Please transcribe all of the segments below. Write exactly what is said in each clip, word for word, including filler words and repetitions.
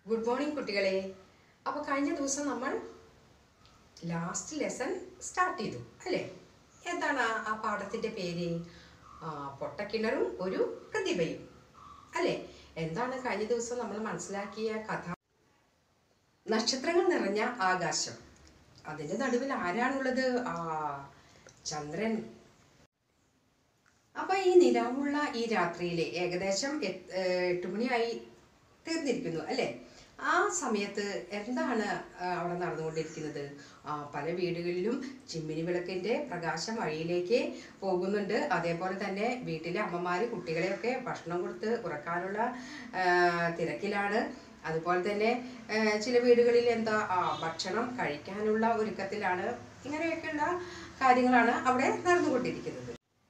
Good morning കുട്ടികളെ. അപ്പോൾ കഴിഞ്ഞ ദിവസം നമ്മൾ ലാസ്റ്റ് ലെസൺ സ്റ്റാർട്ട് ചെയ്തു അല്ലേ? എന്താണ് ആ പാഠത്തിൻ്റെ പേര്? പൊട്ടക്കിണറും ഒരു പ്രതിഭയും അല്ലേ? എന്താണ് കഴിഞ്ഞ ദിവസം നമ്മൾ മനസ്സിലാക്കിയ കഥ? നക്ഷത്രങ്ങൾ നിറഞ്ഞ ആകാശം, അതിൻ്റെ നടുവിൽ ആരാണുള്ളത്? ആ ചന്ദ്രൻ. അപ്പോൾ ഈ നിലാവുള്ള ഈ രാത്രിയിൽ ഏകദേശം എട്ട് മണിയായി തീർന്നിരിക്കുന്നു അല്ലേ? ആ സമയത്ത് എന്താണ് അവിടെ നടന്നുകൊണ്ടിരിക്കുന്നത്? ആ പല വീടുകളിലും ചിമ്മിനി വിളക്കിൻ്റെ പ്രകാശം വഴിയിലേക്ക് പോകുന്നുണ്ട്. അതേപോലെ തന്നെ വീട്ടിലെ അമ്മമാർ കുട്ടികളെയൊക്കെ ഭക്ഷണം കൊടുത്ത് ഉറക്കാനുള്ള തിരക്കിലാണ്. അതുപോലെ തന്നെ ചില വീടുകളിൽ എന്താ ആ ഭക്ഷണം കഴിക്കാനുള്ള ഒരുക്കത്തിലാണ്. ഇങ്ങനെയൊക്കെയുള്ള കാര്യങ്ങളാണ് അവിടെ നടന്നുകൊണ്ടിരിക്കുന്നത്.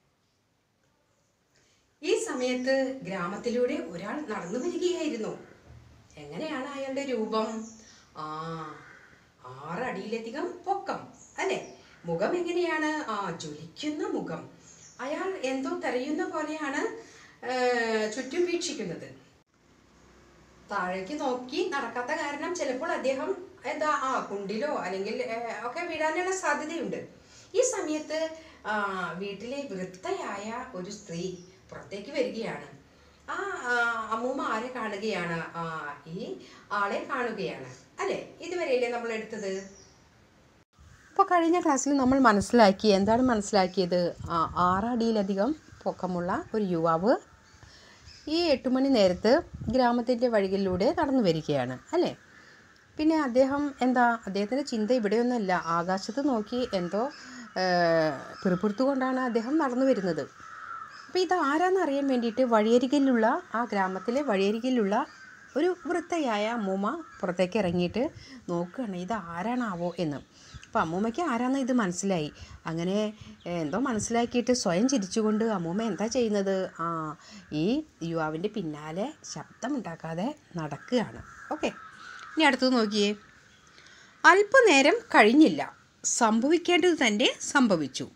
ഈ സമയത്ത് ഗ്രാമത്തിലൂടെ ഒരാൾ നടന്നു വരികയായിരുന്നു. എങ്ങനെയാണ് അയാളുടെ രൂപം? ആ ആറടിയിലധികം പൊക്കം അല്ലേ? മുഖം എങ്ങനെയാണ്? ആ ജ്വലിക്കുന്ന മുഖം. അയാൾ എന്തോ തെരയുന്ന പോലെയാണ് ചുറ്റും വീക്ഷിക്കുന്നത്. താഴേക്ക് നോക്കി നടക്കാത്ത കാരണം ചിലപ്പോൾ അദ്ദേഹം എന്താ ആ കുണ്ടിലോ അല്ലെങ്കിൽ ഒക്കെ വീഴാനുള്ള സാധ്യതയുണ്ട്. ഈ സമയത്ത് വീട്ടിലെ വൃദ്ധയായ ഒരു സ്ത്രീ പുറത്തേക്ക് വരികയാണ്. ആ അമ്മൂമ്മ ആരെ കാണുകയാണ്? ആ ഈ ആളെ കാണുകയാണ് അല്ലേ? ഇതുവരെയല്ലേ നമ്മൾ എടുത്തത്? അപ്പോൾ കഴിഞ്ഞ ക്ലാസ്സിൽ നമ്മൾ മനസ്സിലാക്കി എന്താണ് മനസ്സിലാക്കിയത്? ആ ആറടിയിലധികം പൊക്കമുള്ള ഒരു യുവാവ് ഈ എട്ട് മണി നേരത്ത് ഗ്രാമത്തിൻ്റെ വഴികളിലൂടെ നടന്നു വരികയാണ് അല്ലേ? പിന്നെ അദ്ദേഹം എന്താ അദ്ദേഹത്തിൻ്റെ ചിന്ത ഇവിടെയൊന്നുമല്ല, ആകാശത്ത് നോക്കി എന്തോ പിറുപിറുത്തുകൊണ്ടാണ് അദ്ദേഹം നടന്നു വരുന്നത്. അപ്പോൾ ഇത് ആരാന്ന് അറിയാൻ വേണ്ടിയിട്ട് വഴിയരികിലുള്ള ആ ഗ്രാമത്തിലെ വഴിയരികിലുള്ള ഒരു വൃദ്ധയായ അമ്മൂമ്മ പുറത്തേക്ക് ഇറങ്ങിയിട്ട് നോക്കുകയാണ് ഇത് ആരാണാവോ എന്ന്. അപ്പോൾ അമ്മൂമ്മയ്ക്ക് ആരാന്ന് ഇത് മനസ്സിലായി. അങ്ങനെ എന്തോ മനസ്സിലാക്കിയിട്ട് സ്വയം ചിരിച്ചുകൊണ്ട് അമ്മൂമ്മ എന്താ ചെയ്യുന്നത്? ആ ഈ യുവാവിൻ്റെ പിന്നാലെ ശബ്ദമുണ്ടാക്കാതെ നടക്കുകയാണ്. ഓക്കെ, ഇനി അടുത്തത് നോക്കിയേ. അല്പനേരം കഴിഞ്ഞില്ല, സംഭവിക്കേണ്ടത് തന്നെ സംഭവിച്ചു.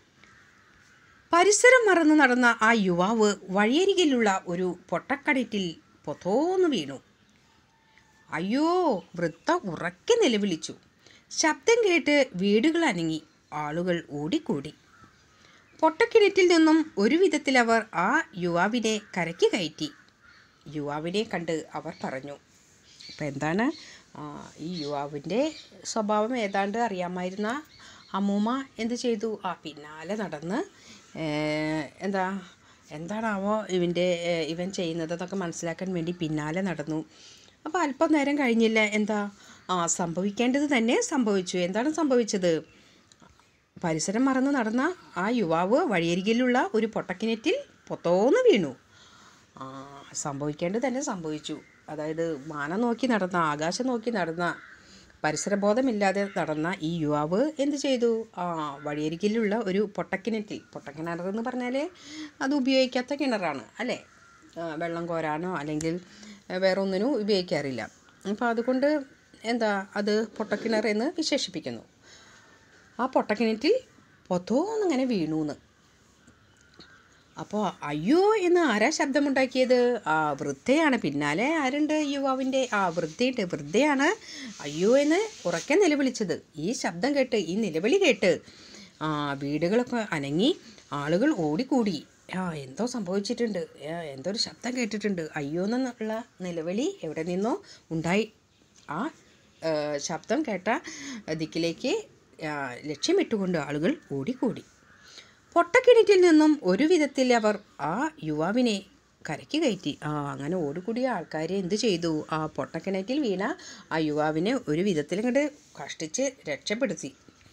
പരിസരം മറന്നു നടന്ന ആ യുവാവ് വഴിയരികിലുള്ള ഒരു പൊട്ടക്കിണറ്റിൽ പൊതോന്നു വീണു. അയ്യോ! വൃദ്ധ ഉറക്കെ നിലവിളിച്ചു. ശബ്ദം കേട്ട് വീടുകൾ അനങ്ങി, ആളുകൾ ഓടിക്കൂടി. പൊട്ടക്കിണറ്റിൽ നിന്നും ഒരു വിധത്തിൽ അവർ ആ യുവാവിനെ കരയ്ക്ക് കയറ്റി. യുവാവിനെ കണ്ട് അവർ പറഞ്ഞു. അപ്പം എന്താണ് ഈ യുവാവിൻ്റെ സ്വഭാവം ഏതാണ്ട് അറിയാമായിരുന്ന അമ്മൂമ്മ എന്ത് ചെയ്തു? ആ പിന്നാലെ നടന്ന് എന്താ എന്താണാവോ ഇവൻ്റെ ഇവൻ ചെയ്യുന്നതെന്നൊക്കെ മനസ്സിലാക്കാൻ വേണ്ടി പിന്നാലെ നടന്നു. അപ്പോൾ അല്പം നേരം കഴിഞ്ഞില്ല, എന്താ ആ സംഭവിക്കേണ്ടത് തന്നെ സംഭവിച്ചു. എന്താണ് സംഭവിച്ചത്? പരിസരം മറന്ന് നടന്ന ആ യുവാവ് വഴിയരികിലുള്ള ഒരു പൊട്ടക്കിണറ്റിൽ പൊത്തോന്ന് വീണു. ആ സംഭവിക്കേണ്ടത് തന്നെ സംഭവിച്ചു. അതായത് മാനം നോക്കി നടന്ന, ആകാശം നോക്കി നടന്ന, പരിസരബോധമില്ലാതെ നടന്ന ഈ യുവാവ് എന്ത് ചെയ്തു? ആ വഴിയരികിലുള്ള ഒരു പൊട്ടക്കിണറ്റിൽ, പൊട്ടക്കിണർ എന്ന് പറഞ്ഞാൽ അത് ഉപയോഗിക്കാത്ത കിണറാണ് അല്ലേ? വെള്ളം കോരാനോ അല്ലെങ്കിൽ വേറെ ഒന്നിനും ഉപയോഗിക്കാറില്ല. അപ്പോൾ അതുകൊണ്ട് എന്താ അത് പൊട്ടക്കിണർ എന്ന് വിശേഷിപ്പിക്കുന്നു. ആ പൊട്ടക്കിണറ്റിൽ പൊത്തോന്നിങ്ങനെ വീണു എന്ന്. അപ്പോൾ അയ്യോ എന്ന് ആരാ ശബ്ദമുണ്ടാക്കിയത്? ആ വൃദ്ധയാണ്. പിന്നാലെ ആരുണ്ട്? യുവാവിൻ്റെ ആ വൃദ്ധയുണ്ട്. വൃദ്ധയാണ് അയ്യോ എന്ന് ഉറക്കെ നിലവിളിച്ചത്. ഈ ശബ്ദം കേട്ട്, ഈ നിലവിളി കേട്ട് ആ വീടുകളൊക്കെ അനങ്ങി, ആളുകൾ ഓടിക്കൂടി. ആ എന്തോ സംഭവിച്ചിട്ടുണ്ട്, എന്തോ ഒരു ശബ്ദം കേട്ടിട്ടുണ്ട്. അയ്യോ എന്നുള്ള നിലവിളി എവിടെ നിന്നോ ഉണ്ടായി. ആ ശബ്ദം കേട്ട ദിക്കിലേക്ക് ലക്ഷ്യമിട്ടുകൊണ്ട് ആളുകൾ ഓടിക്കൂടി. പൊട്ടക്കിണറ്റിൽ നിന്നും ഒരു വിധത്തിൽ അവർ ആ യുവാവിനെ കരയ്ക്ക് കയറ്റി. ആ അങ്ങനെ ഓടിക്കൂടിയ ആൾക്കാർ എന്ത് ചെയ്തു? ആ പൊട്ടക്കിണറ്റിൽ വീണ ആ യുവാവിനെ ഒരു വിധത്തിൽ ഇങ്ങോട്ട് കഷ്ടിച്ച് രക്ഷപ്പെടുത്തി.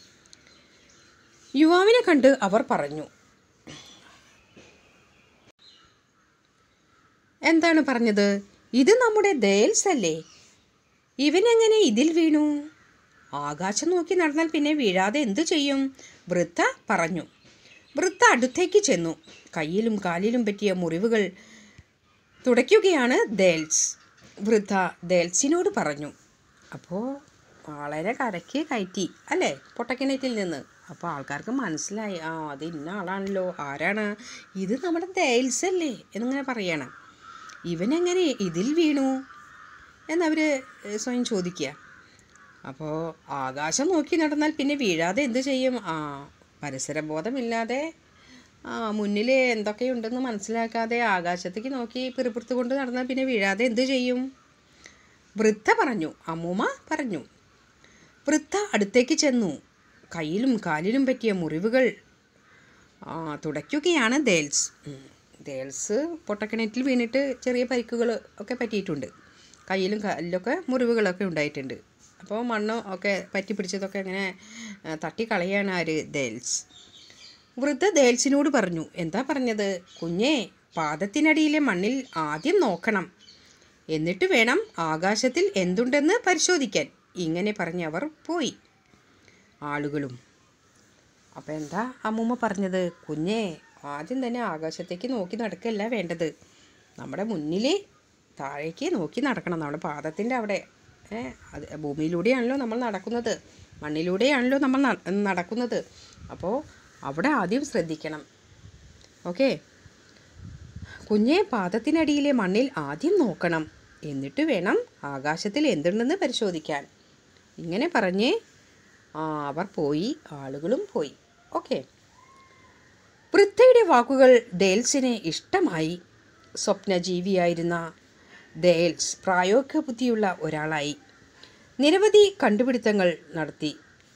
യുവാവിനെ കണ്ട് അവർ പറഞ്ഞു. എന്താണ് പറഞ്ഞത്? ഇത് നമ്മുടെ ദേൽസ് അല്ലേ? ഇവനെങ്ങനെ ഇതിൽ വീണു? ആകാശം നോക്കി നടന്നാൽ പിന്നെ വീഴാതെ എന്തു ചെയ്യും? വൃദ്ധ പറഞ്ഞു. വൃദ്ധ അടുത്തേക്ക് ചെന്നു. കയ്യിലും കാലിലും പറ്റിയ മുറിവുകൾ തുടയ്ക്കുകയാണ് ദേൽസ്. വൃദ്ധ ദേൽസിനോട് പറഞ്ഞു. അപ്പോൾ വളരെ കരയ്ക്ക് കയറ്റി അല്ലേ പൊട്ടക്കിണറ്റിൽ നിന്ന്. അപ്പോൾ ആൾക്കാർക്ക് മനസ്സിലായി, ആ അത് ഇന്ന ആളാണല്ലോ. ആരാണ്? ഇത് നമ്മുടെ ദേൽസ് അല്ലേ എന്നിങ്ങനെ പറയണം. ഇവനെങ്ങനെ ഇതിൽ വീണു എന്നവർ സ്വയം ചോദിക്കുക. അപ്പോൾ ആകാശം നോക്കി നടന്നാൽ പിന്നെ വീഴാതെ എന്ത് ചെയ്യും? ആ പരിസരബോധമില്ലാതെ ആ മുന്നിൽ എന്തൊക്കെയുണ്ടെന്ന് മനസ്സിലാക്കാതെ ആകാശത്തേക്ക് നോക്കി പിറുപിറുത്ത് കൊണ്ട് നടന്നാൽ പിന്നെ വീഴാതെ എന്ത് ചെയ്യും? വൃദ്ധ പറഞ്ഞു, അമ്മൂമ്മ പറഞ്ഞു. വൃദ്ധ അടുത്തേക്ക് ചെന്നു. കയ്യിലും കാലിലും പറ്റിയ മുറിവുകൾ തുടയ്ക്കുകയാണ് ദേൽസ്. ദേൽസ് പൊട്ടക്കിണറ്റിൽ വീണിട്ട് ചെറിയ പരിക്കുകൾ ഒക്കെ പറ്റിയിട്ടുണ്ട്. കയ്യിലും കാലിലൊക്കെ മുറിവുകളൊക്കെ ഉണ്ടായിട്ടുണ്ട്. അപ്പോൾ മണ്ണ് ഒക്കെ പറ്റി പിടിച്ചതൊക്കെ അങ്ങനെ തട്ടിക്കളയാണ് ആര്? ദേൽസ്. വൃദ്ധ ദേൽസിനോട് പറഞ്ഞു. എന്താ പറഞ്ഞത്? കുഞ്ഞേ, പാദത്തിനടിയിലെ മണ്ണിൽ ആദ്യം നോക്കണം, എന്നിട്ട് വേണം ആകാശത്തിൽ എന്തുണ്ടെന്ന് പരിശോധിക്കാൻ. ഇങ്ങനെ പറഞ്ഞ് അവർ പോയി. ആളുകളും അപ്പോൾ എന്താ അമ്മൂമ്മ പറഞ്ഞത്? കുഞ്ഞേ, ആദ്യം തന്നെ ആകാശത്തേക്ക് നോക്കി നടക്കല്ല വേണ്ടത്, നമ്മുടെ മുന്നിൽ താഴേക്ക് നോക്കി നടക്കണം. നമ്മുടെ പാദത്തിൻ്റെ അവിടെ അത് ഭൂമിയിലൂടെയാണല്ലോ നമ്മൾ നടക്കുന്നത്, മണ്ണിലൂടെയാണല്ലോ നമ്മൾ നടക്കുന്നത്. അപ്പോൾ അവിടെ ആദ്യം ശ്രദ്ധിക്കണം. ഓക്കെ, കുഞ്ഞെ, പാദത്തിനടിയിലെ മണ്ണിൽ ആദ്യം നോക്കണം, എന്നിട്ട് വേണം ആകാശത്തിൽ എന്തുണ്ടെന്ന് പരിശോധിക്കാൻ. ഇങ്ങനെ പറഞ്ഞ് അവർ പോയി. ആളുകളും പോയി. ഓക്കെ. വൃദ്ധയുടെ വാക്കുകൾ ദേൽസിന് ഇഷ്ടമായി. സ്വപ്നജീവിയായിരുന്ന ദേൽസ് പ്രായോഗിക ബുദ്ധിയുള്ള ഒരാളായി. നിരവധി കണ്ടുപിടുത്തങ്ങൾ നടത്തി.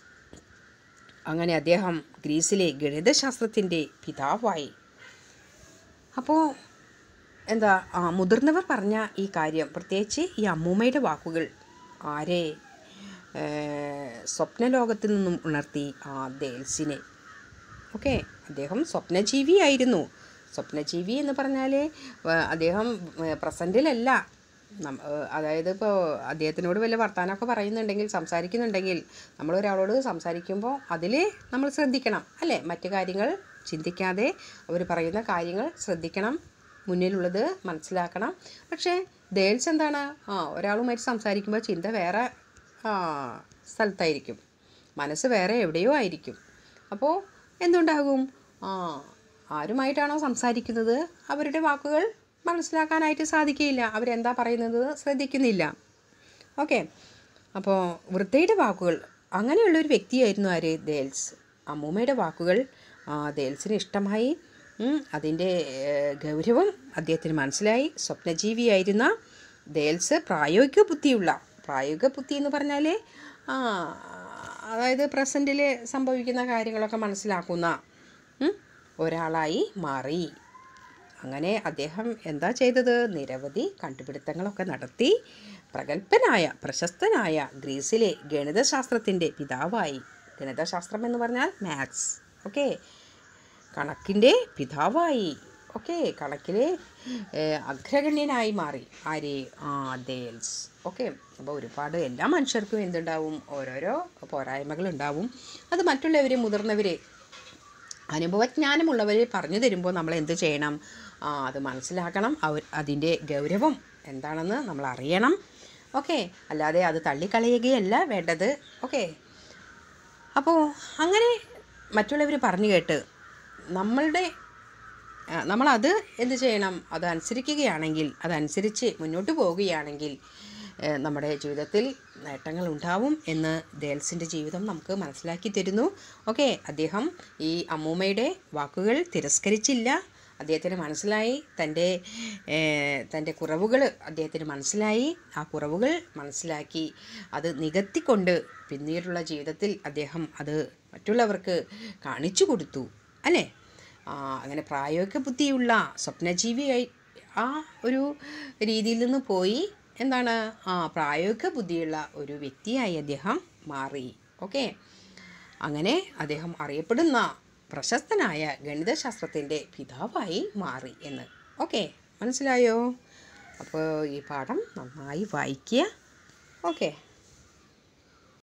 അങ്ങനെ അദ്ദേഹം ഗ്രീസിലെ ഗണിതശാസ്ത്രത്തിൻ്റെ പിതാവായി. അപ്പോൾ എന്താ ആ മുതിർന്നവർ പറഞ്ഞ ഈ കാര്യം, പ്രത്യേകിച്ച് ഈ അമ്മൂമ്മയുടെ വാക്കുകൾ ആരെ സ്വപ്നലോകത്തിൽ നിന്നും ഉണർത്തി? ആ ദേൽസിനെ. ഓക്കെ, അദ്ദേഹം സ്വപ്നജീവിയായിരുന്നു. സ്വപ്നജീവി എന്ന് പറഞ്ഞാൽ അദ്ദേഹം പ്രസൻറ്റിലല്ല. അതായത് ഇപ്പോൾ അദ്ദേഹത്തിനോട് വല്ല വർത്തമാനമൊക്കെ പറയുന്നുണ്ടെങ്കിൽ, സംസാരിക്കുന്നുണ്ടെങ്കിൽ, നമ്മളൊരാളോട് സംസാരിക്കുമ്പോൾ അതിൽ നമ്മൾ ശ്രദ്ധിക്കണം, അല്ലേ? മറ്റു കാര്യങ്ങൾ ചിന്തിക്കാതെ അവർ പറയുന്ന കാര്യങ്ങൾ ശ്രദ്ധിക്കണം, മുന്നിലുള്ളത് മനസ്സിലാക്കണം. പക്ഷേ ദേൽസ് എന്താണ്? ആ ഒരാളുമായിട്ട് സംസാരിക്കുമ്പോൾ ചിന്ത വേറെ സ്ഥലത്തായിരിക്കും, മനസ്സ് വേറെ എവിടെയോ ആയിരിക്കും. അപ്പോൾ എന്തുണ്ടാകും? ആ ആരുമായിട്ടാണോ സംസാരിക്കുന്നത് അവരുടെ വാക്കുകൾ മനസ്സിലാക്കാനായിട്ട് സാധിക്കുകയില്ല, അവരെന്താ പറയുന്നത് ശ്രദ്ധിക്കുന്നില്ല. ഓക്കെ. അപ്പോൾ വൃദ്ധയുടെ വാക്കുകൾ, അങ്ങനെയുള്ളൊരു വ്യക്തിയായിരുന്നു ആര്? ദേൽസ്. അമ്മൂമ്മയുടെ വാക്കുകൾ ദേൽസിന് ഇഷ്ടമായി. അതിൻ്റെ ഗൗരവം അദ്ദേഹത്തിന് മനസ്സിലായി. സ്വപ്നജീവിയായിരുന്ന ദേൽസ് പ്രായോഗിക ബുദ്ധിയുള്ള, പ്രായോഗിക ബുദ്ധി എന്ന് പറഞ്ഞാൽ അതായത് പ്രസൻറ്റിൽ സംഭവിക്കുന്ന കാര്യങ്ങളൊക്കെ മനസ്സിലാക്കുന്ന ഒരാളായി മാറി. അങ്ങനെ അദ്ദേഹം എന്താ ചെയ്തത്? നിരവധി കണ്ടുപിടുത്തങ്ങളൊക്കെ നടത്തി പ്രഗത്ഭനായ, പ്രശസ്തനായ ഗ്രീസിലെ ഗണിതശാസ്ത്രത്തിൻ്റെ പിതാവായി. ഗണിതശാസ്ത്രം എന്ന് പറഞ്ഞാൽ മാത്സ്. ഓക്കെ, കണക്കിൻ്റെ പിതാവായി. ഓക്കെ, കണക്കിലെ അഗ്രഗണ്യനായി മാറി. ആര്? ആ ദേൽസ്. ഓക്കെ. അപ്പോൾ ഒരുപാട് എല്ലാ മനുഷ്യർക്കും എന്തുണ്ടാവും? ഓരോരോ പോരായ്മകളുണ്ടാവും. അത് മറ്റുള്ളവർ, മുതിർന്നവർ, അനുഭവജ്ഞാനമുള്ളവർ പറഞ്ഞു തരുമ്പോൾ നമ്മൾ എന്ത് ചെയ്യണം? ആ അത് മനസ്സിലാക്കണം. അവർ അതിൻ്റെ ഗൗരവം എന്താണെന്ന് നമ്മൾ അറിയണം. ഓക്കെ, അല്ലാതെ അത് തള്ളിക്കളയുകയല്ല വേണ്ടത്. ഓക്കെ. അപ്പോൾ അങ്ങനെ മറ്റുള്ളവർ പറഞ്ഞു കേട്ട് നമ്മളുടെ നമ്മളത് എന്ത് ചെയ്യണം? അത് അനുസരിക്കുകയാണെങ്കിൽ, അതനുസരിച്ച് മുന്നോട്ട് പോവുകയാണെങ്കിൽ നമ്മുടെ ജീവിതത്തിൽ നേട്ടങ്ങൾ ഉണ്ടാവും എന്ന് ദേൽസിൻ്റെ ജീവിതം നമുക്ക് മനസ്സിലാക്കി തരുന്നു. ഓക്കെ, അദ്ദേഹം ഈ അമ്മൂമ്മയുടെ വാക്കുകൾ തിരസ്കരിച്ചില്ല. അദ്ദേഹത്തിന് മനസ്സിലായി, തൻ്റെ തൻ്റെ കുറവുകൾ അദ്ദേഹത്തിന് മനസ്സിലായി. ആ കുറവുകൾ മനസ്സിലാക്കി അത് നികത്തിക്കൊണ്ട് പിന്നീടുള്ള ജീവിതത്തിൽ അദ്ദേഹം അത് മറ്റുള്ളവർക്ക് കാണിച്ചു കൊടുത്തു, അല്ലേ? അങ്ങനെ പ്രായോഗിക ബുദ്ധിയുള്ള സ്വപ്നജീവിയായി ആ ഒരു രീതിയിൽ നിന്ന് പോയി എന്താണ് ആ പ്രായോഗിക ബുദ്ധിയുള്ള ഒരു വ്യക്തിയായി അദ്ദേഹം മാറി. ഓക്കെ, അങ്ങനെ അദ്ദേഹം അറിയപ്പെടുന്ന പ്രശസ്തനായ ഗണിതശാസ്ത്രത്തിൻ്റെ പിതാവായി മാറി എന്ന്. ഓക്കെ, മനസ്സിലായോ? അപ്പോൾ ഈ പാഠം നന്നായി വായിക്കുക. ഓക്കെ.